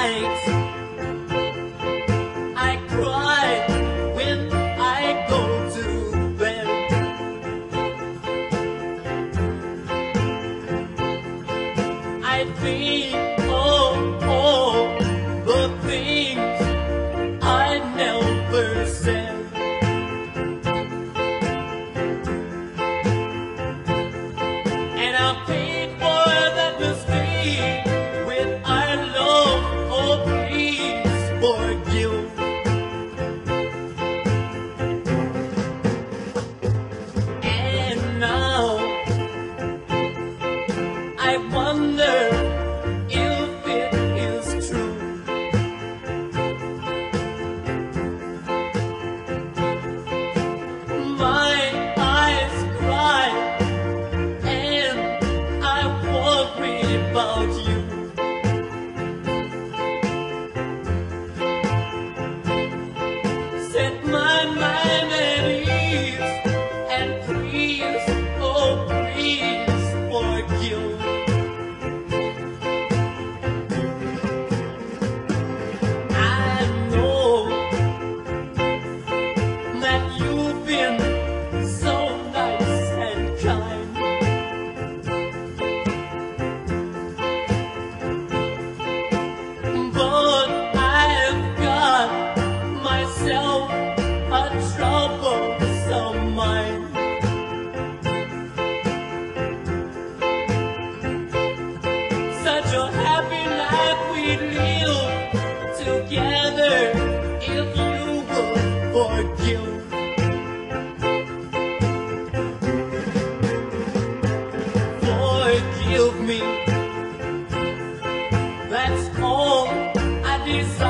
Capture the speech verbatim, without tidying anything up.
night I cry when I go to bed. I think, oh, oh, the things I never said. And I paid for that mistake with our love. Oh, please forgive. And now I wonder if it is true. My eyes cry and I worry about you. Set my mind at ease and please, oh please forgive. I know that you've been so nice and kind. But I've got myself a troublesome mind. Such a happy life we'd live together if you would forgive. Forgive me. That's all I desire.